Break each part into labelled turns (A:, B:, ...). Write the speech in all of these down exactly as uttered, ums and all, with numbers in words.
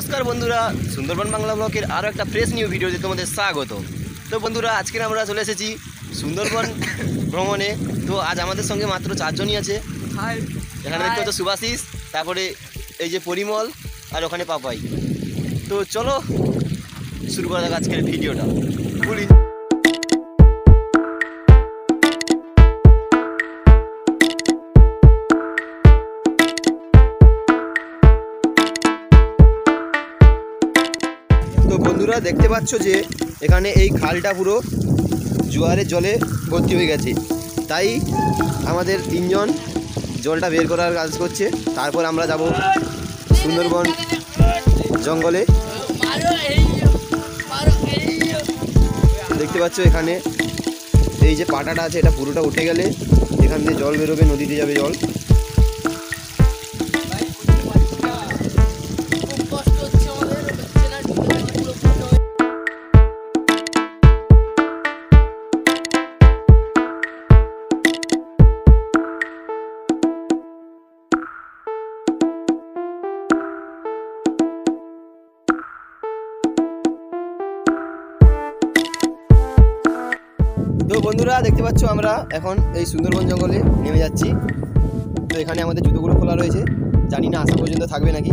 A: নমস্কার বন্ধুরা, সুন্দরবন বাংলা ব্লগের আরও একটা ফ্রেশ নিউ ভিডিওতে তোমাদের স্বাগত। তো বন্ধুরা, আজকে আমরা চলে এসেছি সুন্দরবন ভ্রমণে। তো আজ আমাদের সঙ্গে মাত্র চারজনই আছে। এখানে দেখতে হতো সুভাশিস, তারপরে এই যে পরিমল, আর ওখানে পাপাই। তো চলো শুরু করা যাক আজকের ভিডিওটা। বলি তো বন্ধুরা, দেখতে পাচ্ছ যে এখানে এই খালটা পুরো জোয়ারের জলে ভর্তি হয়ে গেছে, তাই আমাদের তিনজন জলটা বের করার কাজ করছে। তারপর আমরা যাব সুন্দরবন জঙ্গলে। দেখতে পাচ্ছ এখানে এই যে পাটাটা আছে, এটা পুরোটা উঠে গেলে এখান দিয়ে জল বেরোবে, নদীতে যাবে জল। তো বন্ধুরা, দেখতে পাচ্ছ আমরা এখন এই সুন্দরবন জঙ্গলে নেমে যাচ্ছি। তো এখানে আমাদের জুতোগুলো খোলা রয়েছে, জানি না আসা পর্যন্ত থাকবে নাকি।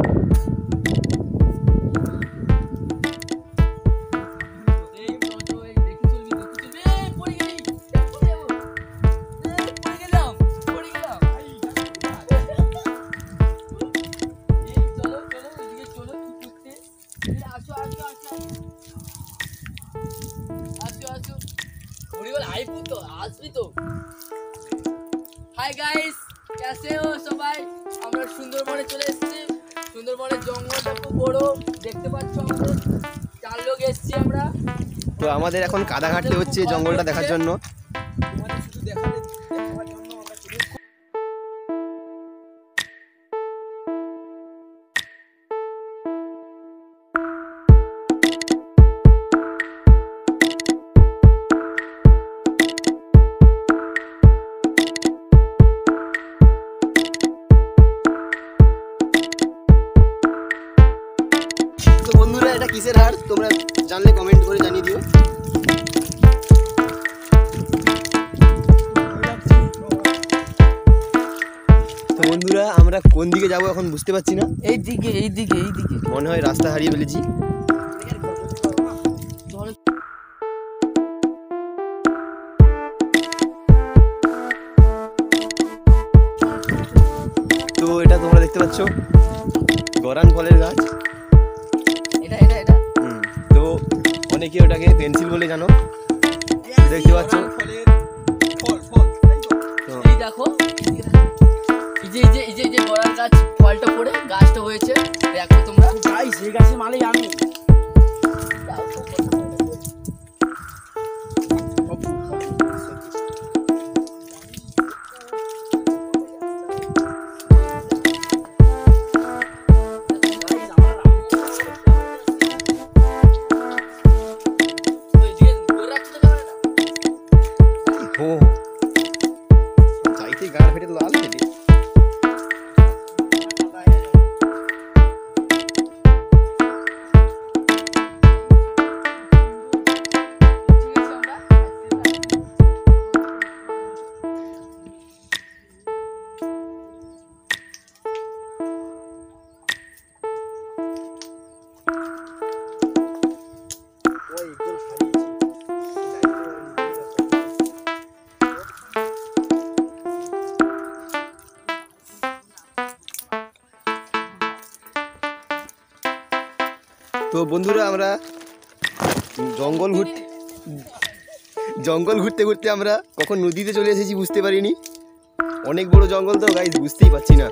B: হাই গাইস, कैसे हो সবাই? আমরা সুন্দরবনে চলে এসেছি। সুন্দরবনের জঙ্গলটা খুব বড়, দেখতে পাচ্ছ। আমাদের চার লোক এসেছি আমরা।
A: তো আমাদের এখন কাদা ঘাটতে হচ্ছে জঙ্গলটা দেখার জন্য। তো বন্ধুরা, এটা কিসের হার তোমরা জানলে কমেন্ট করে জানিয়ে দিও। তো বন্ধুরা, আমরা কোন দিকে যাব এখন বুঝতে পারছি না।
B: এই দিকে এই দিকে এই দিকে
A: মনে হয় রাস্তা হারিয়ে ফেলেছি। তো এটা তোমরা দেখতে পাচ্ছ গরান ফলের গাছ।
B: এটা এটা এটা
A: হুম, তো অনেকে ওটাকে পেন্সিল বলে জানো। দেখতে পাচ্ছ
B: এই দেখো, এই যে এই যে এই যে এই যে বড়ার গাছ, ফলটা পড়ে গাছটা হয়েছে। দেখো তোমরা গাইস, এই গাছের মালিক আমি।
A: ও চাইতে গাড় ফেটে লাল ফেটে। তো বন্ধুরা, আমরা জঙ্গল ঘুরতে জঙ্গল ঘুরতে ঘুরতে আমরা কখন নদীতে চলে এসেছি বুঝতে পারিনি। অনেক বড় জঙ্গল তো গাইস, বুঝতেই পারছি না।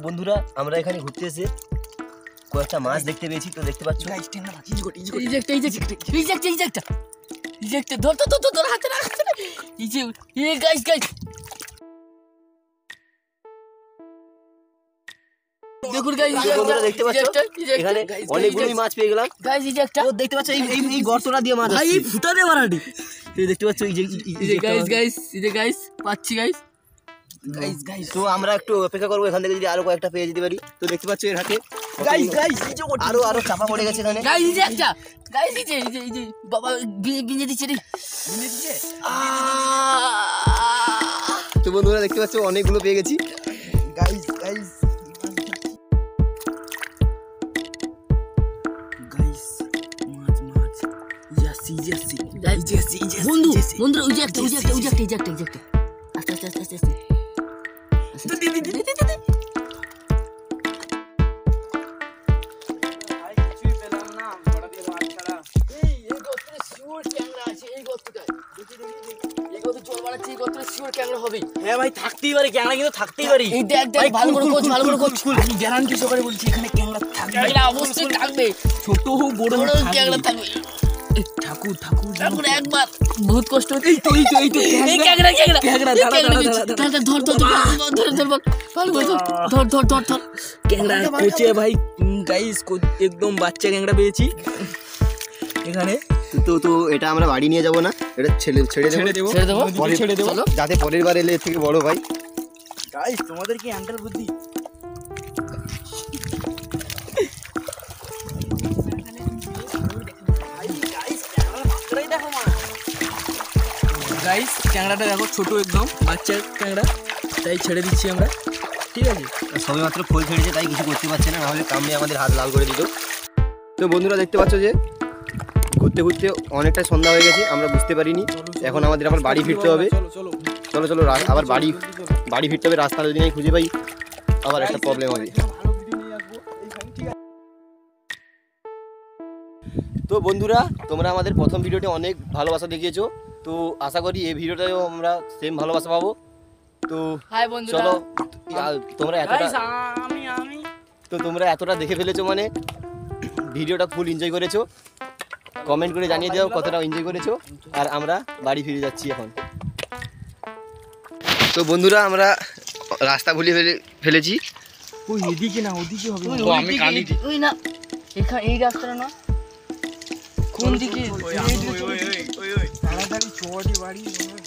A: বন্ধুরা আমরা এখানে ঘুরতে এসে কয়েকটা মাছ দেখতে পেয়েছি, তো দেখতে পাচ্ছ
B: দেখুন গাইস,
A: বন্ধুরা দেখতে পাচ্ছ এখানে অনেকগুলোই মাছ পেয়ে গেলাম
B: গাইস। এই যে একটা
A: দেখতে পাচ্ছ এই এই গর্তটা দিয়ে মাছ
B: ভাই ফুটা দে মারাটি,
A: এই দেখতে পাচ্ছ এই যে
B: এই যে গাইস গাইস এই যে গাইস পাচ্ছি গাইস
A: গাইস গাইস। তো আমরা একটু অপেক্ষা করবো এখান থেকে যদি আরো কয়েকটা পেয়ে যেতে পারি। তো দেখতে পাচ্ছ এর হাতে গাইস গাইস আরো আরো চাপা পড়ে গেছে এখানে
B: গাইস। এই যে একটা গাইস, এই যে এই যে এই যে বাবা বিঞ্জে দিচ্ছে রে, বিঞ্জে দিচ্ছে।
A: তো বন্ধুরা দেখতে পাচ্ছ অনেকগুলো পেয়ে গেছি গাইস গাইস গাইস মাছ মাছ ইয়াসি ইয়াসি ইয়াসি ইয়াসি
B: বন্ধু বন্ধু ওই যে একটা ওই যে একটা ওই যে একটা ওই যে একটা ওই যে একটা আস্তে আস্তে আস্তে আস্তে আস্তে দি দি দি দি দি ভাই কিছুই পেলাম না, বড় দিয়ে মাছ ছাড়া। এই এই গর্তে শিওর ক্যাংড়া আছে, এই গর্তটায় দেখি দেখি দেখি এই গর্তে জল বাড়াচ্ছে, এই গর্তে শিওর ক্যাংড়া হবে।
C: হ্যাঁ ভাই থাকতেই পারে, ক্যাংড়া কিন্তু থাকতেই পারে।
B: এই দেখ দেখ ভালো করে কোচ, ভালো করে কোচ।
C: আমি গ্যারান্টি সহকারে বলছি এখানে ক্যাংড়া থাকবে,
B: ক্যাংড়া অবশ্যই থাকবে,
C: ছোট হোক বড় হোক
B: ক্যাংড়া থাকবে।
C: ঠাকুর ঠাকুর
B: ঠাকুর একবার বহুত কষ্ট হচ্ছে।
C: এই তো এই তো এই তো
B: এই ক্যাংড়া ক্যাংড়া
C: ক্যাংড়া
B: এই
C: দাঁড়া
B: ক্যাংড়া
C: দাঁড়া দাঁড়া
B: ধর ধর ধর ধর ধর ধর ধর ভালো করে ধর ধর ধর ধর
C: ক্যাংড়া কোচে ভাই গাইস একদম বাচ্চা ক্যাংড়া পেয়েছি এখানে।
A: তো তো এটা আমরা বাড়ি নিয়ে যাব না, এটা ছেড়ে ছেড়ে দেবো
C: ছেড়ে দেবো
B: ছেড়ে দেবো
A: পরে
C: ছেড়ে দেবো
A: যাতে পরের বার এলে এর থেকে বড় ভাই।
C: গাইস তোমাদের কি অ্যান্ডাল বুদ্ধি? গাইস ক্যাংড়াটা দেখো ছোট একদম বাচ্চা ক্যাংড়া, তাই ছেড়ে দিচ্ছি আমরা, ঠিক আছে?
A: সবে মাত্র ফুল ছেড়েছে তাই কিছু করতে পারছে না, নাহলে কামড়ে আমাদের হাত লাল করে দিত। তো বন্ধুরা দেখতে পাচ্ছ যে ঘুরতে ঘুরতে অনেকটা সন্ধ্যা হয়ে গেছে, আমরা বুঝতে পারিনি। এখন আমাদের আবার বাড়ি ফিরতে হবে। চলো চলো আবার বাড়ি বাড়ি ফিরতে হবে, রাস্তা যদি নাই খুঁজে পাই আবার একটা প্রবলেম হবে। তো বন্ধুরা তোমরা আমাদের প্রথম ভিডিওতে অনেক ভালোবাসা দেখিয়েছো, তো আশা করি এই ভিডিওটাও আমরা সেম ভালোবাসা পাবো। তো
B: হাই বন্ধুরা,
A: চলো তোমরা এতটা
C: আমি আমি
A: তো তোমরা এতটা দেখে ফেলেছো মানে ভিডিওটা ফুল এনজয় করেছো, কমেন্ট করে জানিয়ে দাও কতটা এনজয় করেছো। আর আমরা বাড়ি ফিরে যাচ্ছি এখন। তো বন্ধুরা আমরা রাস্তা ভুলে ফেলে ফেলেছি
C: ওই এদিকে না ওদিকে হবে,
B: তো আমি কালি ওই না এখানে এই রাস্তাটা না কোন দিকে
C: তাড়াতাড়ি চড়ে বাড়ি।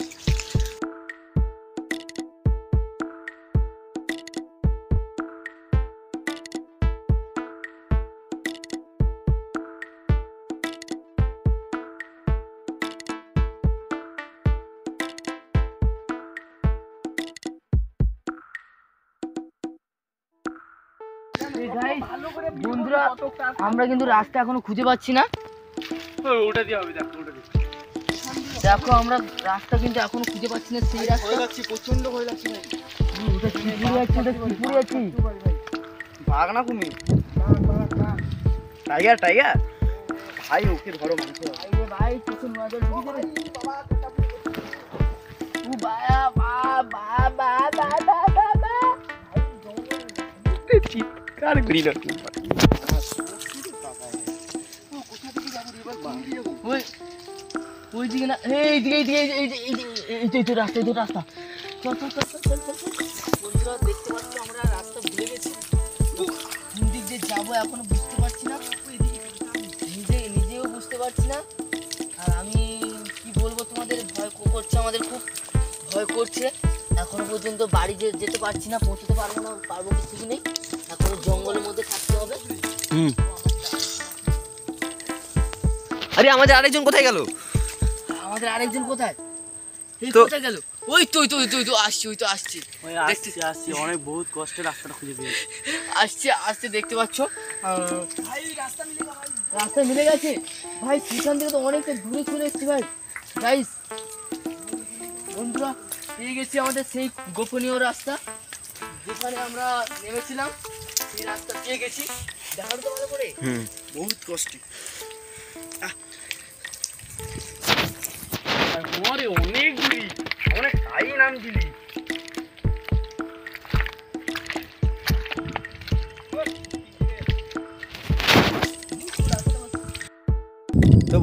B: বন্ধুরা আমরা কিন্তু রাস্তা এখনো খুঁজে পাচ্ছি না,
C: ওটা দিয়ে হবে, দেখো ওটা দিয়ে
B: দেখো আমরা রাস্তা কিন্তু এখনো খুঁজে পাচ্ছি না। সেই রাস্তা
C: যাচ্ছি, প্রচন্ড হয়ে যাচ্ছে ভাই।
B: ওটা কি পুরো আছে, ওটা কি পুরো আছে।
C: ভাগ না কুমির, টাইগার টাইগার ভাই ওকে ধরো মাংস।
B: ভাই রে ভাই কিছু নজর ঢুকে দেবে। ও বাবা বাবা বাবা বাবা বাবা
A: চিৎকার করি না
B: ওই ওই দিকে না, এই দিকে এই দিকে এই যে- এই যে- এই যে- এই যে রাস্তা, এই যে রাস্তা। চল চল চল চল চল চল। বন্ধুরা দেখতে পাচ্ছ আমরা রাস্তা ভুলে গেছি, কোন দিক দিয়ে যাবো এখনো বুঝতে পারছি না, নিজে নিজেও বুঝতে পারছি না। আর আমি কি বলবো তোমাদের, ভয় করছে, আমাদের খুব ভয় করছে। এখনো পর্যন্ত বাড়ি যে- যেতে পারছি না, পৌঁছতে পারবো না, পারবো কিছু নেই, এখনো জঙ্গলের মধ্যে থাকতে হবে।
A: হুম আরে আমাদের আরেকজন কোথায় গেল?
B: আমাদের আরেকজন কোথায়? এই
A: তো-
B: কোথায় গেল? ওই তো ওই তো ওই তো ওই তো আসছি, ওই তো আসছি
C: ওই আসছি আসছি অনেক বহুত কষ্টে রাস্তাটা খুঁজে পেয়েছি।
B: আসছে আসছে দেখতে পাচ্ছ ভাই রাস্তা মিলে গেছে, রাস্তা মিলে গেছে ভাই। সেখান থেকে তো অনেকটা দূরে চলে এসেছি ভাই। গাইস বন্ধুরা পেয়ে গেছি আমাদের সেই গোপনীয় রাস্তা যেখানে আমরা নেমেছিলাম, সেই রাস্তা পেয়ে গেছি। দেখার তো ভালো করে
A: হুম
C: বহুত কষ্টে আমারে অনেক দূরি, অনেক টাই নাম দিলি।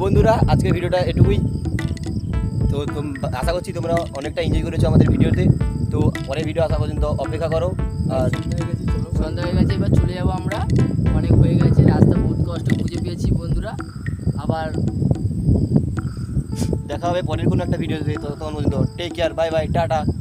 A: বন্ধুরা আজকের ভিডিওটা এটুকুই। তো তোম- আশা করছি তোমরা অনেকটা এনজয় করেছো আমাদের ভিডিওতে। তো পরের ভিডিও আসা পর্যন্ত অপেক্ষা করো। আর
B: সন্ধ্যা হয়ে গেছে, এবার চলে যাবো আমরা। অনেক হয়ে গেছে, রাস্তা বহুত কষ্ট খুঁজে পেয়েছি বন্ধুরা। আবার
A: দেখা হবে পরের কোনো একটা ভিডিওতে। ততক্ষণ পর্যন্ত take care, bye bye, tata.